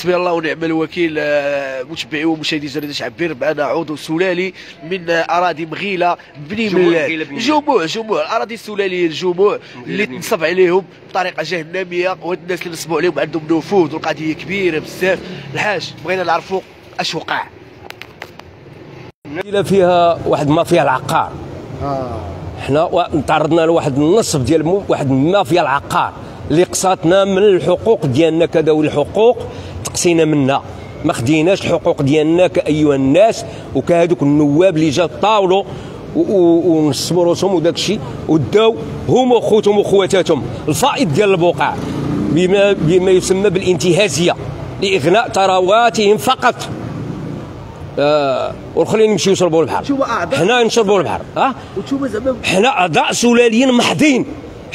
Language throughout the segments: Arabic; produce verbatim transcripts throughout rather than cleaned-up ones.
حسبي الله ونعم الوكيل. متابعي ومشاهدي جريدة عبير، معنا عضو سلالي من اراضي مغيله بني ملال. جموع جموع الاراضي السلاليه الجموع اللي تنصب عليهم بطريقه جهنميه، وهاد الناس اللي نصبوا عليهم عندهم نفوذ والقضيه كبيره بزاف. الحاج بغينا نعرفوا اش وقع. المدينه فيها واحد مافيا العقار. اه حنا تعرضنا لواحد النصب ديال واحد مافيا العقار اللي قصاتنا من الحقوق ديالنا كذا، والحقوق تقصينا منها، ما خديناش الحقوق ديالنا كايها الناس وكهذوك النواب اللي جا طاولوا ونصبوا راسهم وداك الشيء وداو هما وخوتهم وخواتاتهم الفائض ديال البقع بما بما يسمى بالانتهازيه لاغناء ثرواتهم فقط. آه والاخرين يمشيو يشربوا البحر، حنا نشربوا البحر. ها حنا اعضاء سلاليين محضين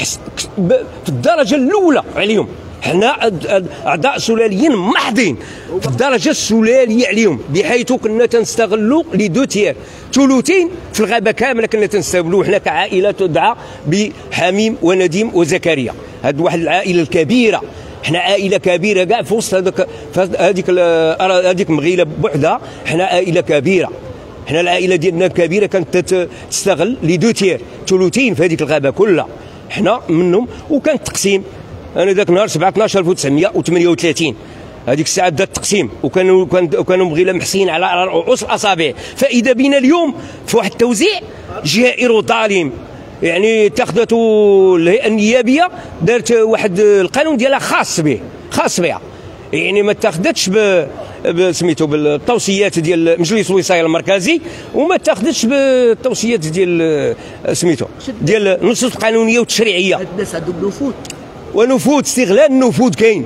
في الدرجه الاولى عليهم، حنا اعضاء سلاليين محضين في الدرجه السلاليه عليهم، بحيث كنا تنستغلوا لي دو تيير ثلثين في الغابه كامله كنا تنستغلوا حنا كعائله تدعى بحميم ونديم وزكريا. هاد واحد العائله الكبيره، حنا عائله كبيره كاع في وسط هذاك هذيك هذيك مغيله بوحدها، حنا عائله كبيره. حنا العائله ديالنا كبيره كانت تستغل لي دو تيير ثلثين في هذيك الغابه كلها، حنا منهم. وكان التقسيم، انا ذاك النهار سبعة اثناش ألف وتسعمائة وثمانية وثلاثين هذيك الساعه بدا التقسيم، وكانوا كانوا مغيله محسين على رؤوس الاصابع. فاذا بنا اليوم في واحد التوزيع جائر ظالم، يعني اتخذته الهيئه النيابيه دارت واحد القانون ديالها خاص به خاص بها، يعني ما اتخذتش ب سميتو بالتوصيات ديال مجلس الوصايه المركزي، وما اتخذتش بالتوصيات ديال سميتو ديال النصوص القانونيه والتشريعيه. الناس عندهم نفوذ ونفوذ، استغلال النفوذ كاين،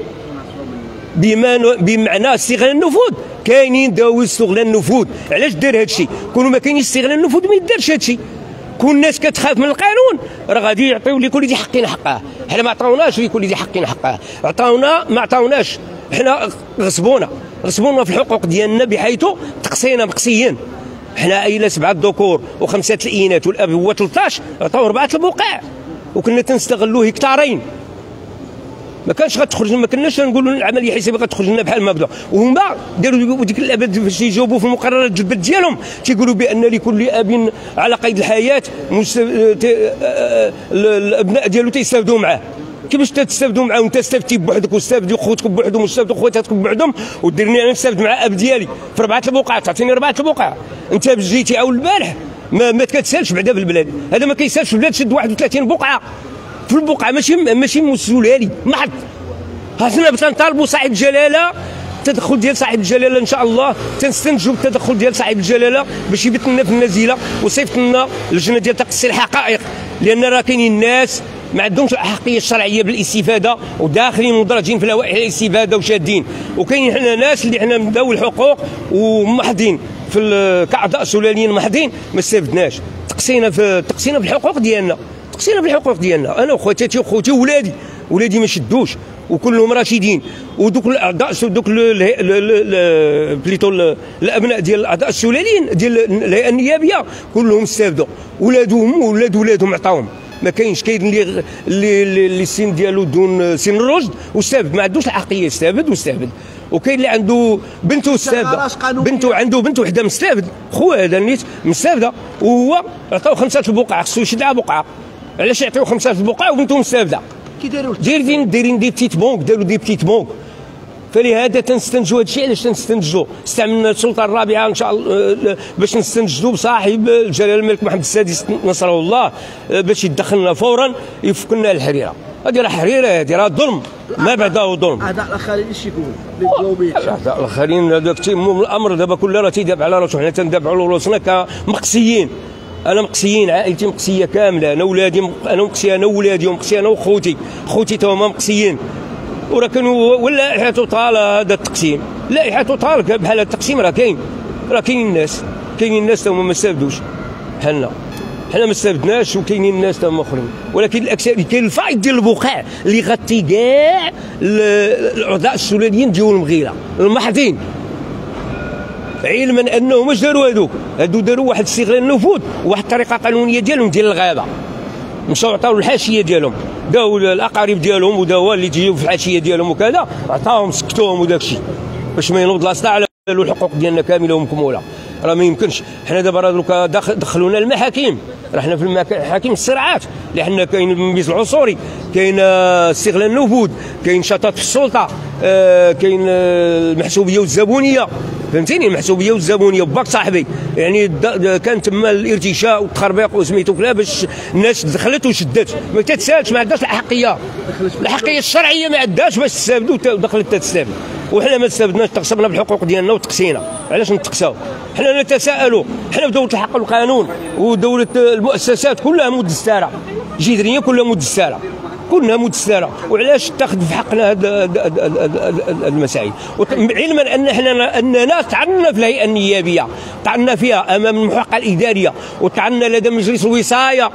بما بمعنى استغلال النفوذ كاينين داو استغلال النفوذ. علاش دار هذا الشيء؟ كون ما كاينش استغلال النفوذ ما يدارش هذا الشيء. كون الناس كتخاف من القانون راه غادي يعطيو لكل ذي حق حقه. حنا ما عطاوناش لكل ذي حق حقه، عطاونا ما عطاوناش، حنا غصبونا غصبونا في الحقوق ديالنا، بحيث تقصينا مقصيين. حنا عائله سبعه الذكور وخمسه الاناث والاب هو ثلاثطاش، عطاو اربعه البقاع، وكنا تنستغلوا هكتارين. ما كانش غتخرج، ما كناش نقولوا العمليه الحسابيه غتخرج لنا بحال ما بدا. وهما داروا ديك الابد فاش يجاوبوا في المقررات البلد ديالهم تيقولوا بان لكل اب على قيد الحياه مست... الابناء ديالو تيستافدوا معاه. كيفاش تستافدوا معاه وانت استفدتي بوحدك واستافدوا خوتكم بوحدهم واستافدوا خواتاتكم بوحدهم، وديرني انا نستافد مع اب ديالي في اربعه البقع، تعطيني اربعه البقع. انت جيتي عاول البارح ما ما كتسالش بعدا في البلاد، هذا ما كيسالش في البلاد. شد واحد وثلاثين بقعه في البقعه، ماشي ماشي مسؤولي محض. حنا تنطالبوا صاحب الجلاله، التدخل ديال صاحب الجلاله ان شاء الله، تنستنتجوا بالتدخل ديال صاحب الجلاله باش يبت لنا في النزيله ويصيفط لنا اللجنه ديال تقصي الحقائق، لان راه كاينين ناس ما عندهمش الاحقيه الشرعيه بالاستفاده وداخلين مدرجين في لوائح الاستفاده وشادين، وكاينين حنا ناس اللي حنا من ذوي الحقوق ومحضين في كاعضاء سلاليين محضين ما استفدناش. تقصينا في تقصينا في الحقوق ديالنا، تقصينا في الحقوق ديالنا. انا وخواتاتي وخوتي وولادي ولادي ما شدوش وكلهم راشدين، ودوك الاعضاء دوك بليتو الابناء ديال الاعضاء السلاليين ديال الهيئه النيابيه كلهم استافدوا، ولادهم وولاد ولادهم عطاوهم. ما كاينش كاين اللي اللي اللي السن ديالو دون سن الرشد واستافد، ما عندوش الحقيه يستافد واستافد. وكاين اللي عنده بنته استافده، بنته عنده بنت وحده مستافد، خويا هذا نيت مستافده، وهو عطاو خمسه البقعه، خصو يشد على بقعه. علاش يعطيو خمسه البقعه وبنته مستافده؟ كي داروا دايرين دايرين دي بتيت بونك، داروا دي بتيت بونك. فلهذا تنستنتجوا هذا الشيء. علاش تنستنتجوا؟ استعملنا السلطه الرابعه ان شاء الله باش نستنتجوا بصاحب الجلاله الملك محمد السادس نصره الله باش يدخلنا فورا يفك لنا الحريره. هذه راه حريره، هذه راه ظلم ما بعده ظلم. اعضاء الاخرين اش يقولوا؟ الاعضاء الاخرين هذاك تيمم الامر دابا كله راه تيدافع على راسو، حنا تندافعوا على راسنا كمقصيين. انا مقصيين، عائلتي مقصيه كامله، انا ولادي انا مقصي، انا وولادي ومقصي انا وخوتي، خوتي تا هما مقصيين. وراه كانوا واللائحه طال هذا التقسيم، اللائحه طال بحال هذا التقسيم راه كاين، راه كاينين الناس كاينين الناس تا هما ما استافدوش بحالنا، حنا ما استافدناش وكاينين الناس تا هما اخرين. ولكن الاكثر كاين الفائض ديال البقاع اللي غطي كاع الاعضاء السلاليين ديال المغيره المحضين، علما انهم اش داروا هذوك؟ هادو داروا واحد استغلال النفوذ وواحد الطريقه قانونيه ديالهم ديال الغابه، مشاو عطاو الحاشيه ديالهم، داو الاقارب ديالهم وداو اللي تجيو في الحاشيه ديالهم وكذا، عطاهم سكتوهم وداك الشيء. باش ما ينوض لاصدع على الحقوق ديالنا كامله ومكموله. راه ما يمكنش. حنا دابا راه دوكا دخلونا المحاكم، راه حنا في المحاكم الصراعات اللي حنا كاين الميز العصوري، كاين استغلال النفوذ، كاين شطط في السلطه، آه كاين المحسوبيه والزبونيه، فهمتيني؟ المحسوبيه والزبونيه باك صاحبي، يعني كان تما الارتشاء والتخربيق وسميتو كلا باش الناس دخلت وشدت، ما تتسالش، ما عندهاش الاحقيه، الاحقيه الشرعيه ما عندهاش باش تستافدوا، دخلت تستافد، وحنا ما استفدناش، تغصبنا بالحقوق ديالنا وتقسينا. علاش نتقساو؟ حنا نتساءلوا، حنا في دوله الحق والقانون ودوله المؤسسات كلها مدستره، جذريه كلها مدستره، كلها مدستره، وعلاش تاخذ في حقنا هاد المسائل؟ علما ان احنا اننا طعنا في الهيئه النيابيه، طعنا فيها امام المحققه الاداريه، وطعنا لدى مجلس الوصايه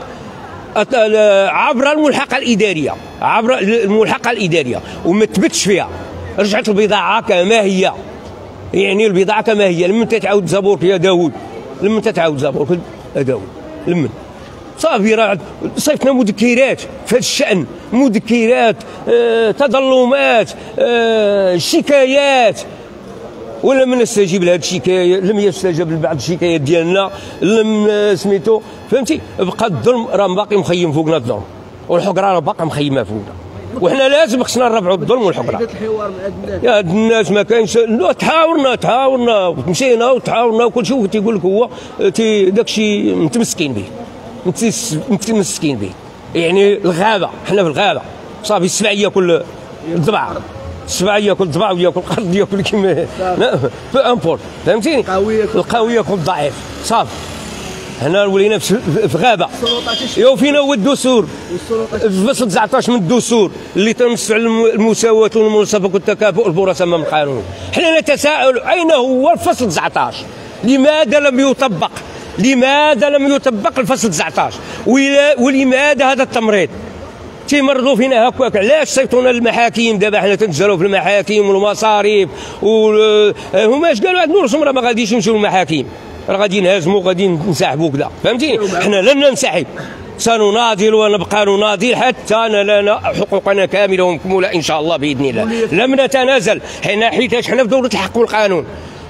عبر الملحقه الاداريه، عبر الملحقه الاداريه، وما تثبتش فيها، رجعت البضاعه كما هي، يعني البضاعه كما هي. لما تتعاود زبورك يا داوود، لما تتعاود زبورك يا داوود، لمن صافي راه صيفطنا مذكرات في هذا الشأن، مذكرات، آه، تظلمات، آه، شكايات، ولم نستجيب لهذه الشكايه، لم يستجب لبعض الشكايات ديالنا، لم سميتو، فهمتي؟ بقى الظلم راه باقي مخيم فوقنا الظلم، والحقره راه باقا مخيمه فوقنا، وحنا لازم خصنا نرفعوا الظلم والحقره. الحوار مع الناس يا الناس ما كاينش، تحاورنا تحاورنا ومشينا وتحاورنا وكل شيء، تيقول لك هو داك الشيء متمسكين به، متمسكين به، يعني الغابه، حنا في الغابه صافي، السبع ياكل الضبع، السبع ياكل الضبع وياكل القرد، ياكل كيما بو امبورت، فهمتيني؟ القوي ياكل الضعيف، صافي هنا ولينا في غابه. يو فينا هو الدستور، في فصل تسعطاش من الدستور اللي تنص على المساواه والمنصفه والتكافؤ والفرص امام القانون. حنا نتساءل اين هو الفصل تسعطاش؟ لماذا لم يطبق؟ لماذا لم يطبق الفصل تسعطاش؟ ولماذا هذا التمريض؟ تيمرضوا فينا هكاك. علاش صيفطونا للمحاكم؟ دابا حنا تنتجروا في المحاكم والمصاريف، وهما اش قالوا؟ عندنا رسوم، راه ما غاديش نمشيو للمحاكم، راه غادي نهزموا، غادي نسحبوا كذا، فهمتيني؟ حنا لن ننسحب، سنناضل ونبقى نناضل حتى ننال حقوقنا كامله ومكموله ان شاء الله باذن الله. لم نتنازل، حنا حيتاش حنا في دوله الحق والقانون،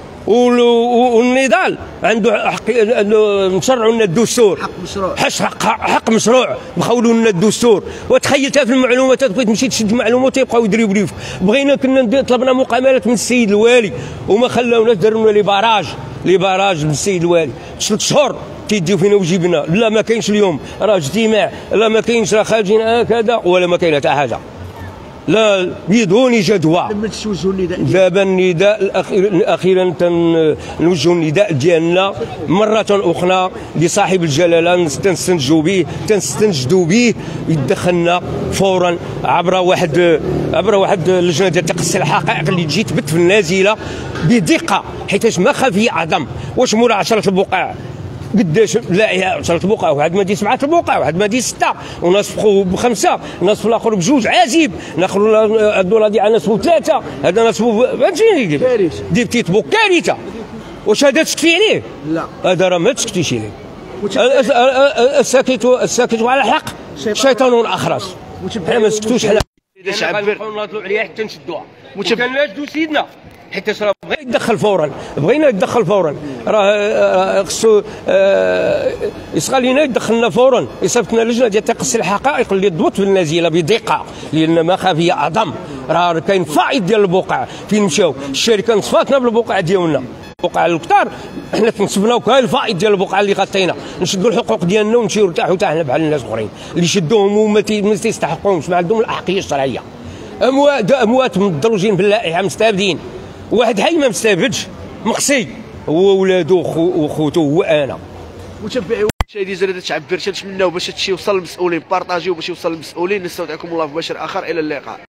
والنضال عنده حق، نشرعوا لنا الدستور، حق مشروع، حق, حق مشروع، مخولوا لنا الدستور. وتخيلتها في المعلومات، تبغي تمشي تشد معلومات يبقاو يدريو ليك. بغينا كنا طلبنا مقاملات من السيد الوالي وما خلاوناش، داروا لنا لي باراج، لي باراج من السيد الوالي، ثلاث شهور تيديو فينا وجيبنا. لا ما كاينش اليوم، راه اجتماع، لا ما كاينش، راه خارجين هكذا، ولا ما كاين حتى حاجه، لا بدون جدوى. لما توجهوا النداء دابا النداء الأخير اخيرا تنوجهوا النداء ديالنا مره اخرى لصاحب الجلاله، تنستنجدوا به تنستنجدوا به يدخلنا فورا عبر واحد عبر واحد اللجنه ديال تقصي الحقائق اللي تجي تبت في النازله بدقه، حيتاش ما خفي اعظم. واش مورا عشرة البقاع قداش؟ لا عشرة البقاع، واحد ما دي سبعة البقاع، واحد ما دي ستة، ونصفوا بخمسة، نصف الاخر بجوج عازب، ناخذوا الدوله دي على نصفوا بثلاثة، هذا نصفوا، فهمتيني؟ كارثه، دير تيتبو كارثه. واش هذا تسكتي عليه؟ لا، هذا راه ما تسكتيش عليه. الساكت الساكت على الحق شيطان اخرس. حنا ما سكتوش، حنا غنبقاو ناضلوا عليها حتى نشدوها، وكناشدوا سيدنا حيت راه بغى يتدخل فورا، بغينا يتدخل فورا، راه خصو يصغى لينا يدخلنا فورا، يصيفطنا لجنه ديال تقصي الحقائق اللي تضبط في النازله بدقه، لان ما خافيه اعظم. راه كاين فائض ديال البقع، فين مشاو الشركه نصفاتنا بالبقع ديالنا، البقع الكثار حنا تنصفناو كاين الفائض ديال البقع اللي غطينا، نشدوا الحقوق ديالنا ونمشيو نرتاحوا حتى حنا بحال الناس الاخرين اللي شدوهم وما تيستحقوهمش، ما عندهم الاحقيه الشرعيه. اموات اموات مدروجين باللائحه مستابدين، واحد حي ما مستابدش، مقصي هو ولادو وخوتو هو انا. متابعي مشاهدي زريده تعبير تنتمناو باش هادشي يوصل للمسؤولين، بارطاجيو باش يوصل للمسؤولين. نستودعكم الله في بشر اخر، الى اللقاء.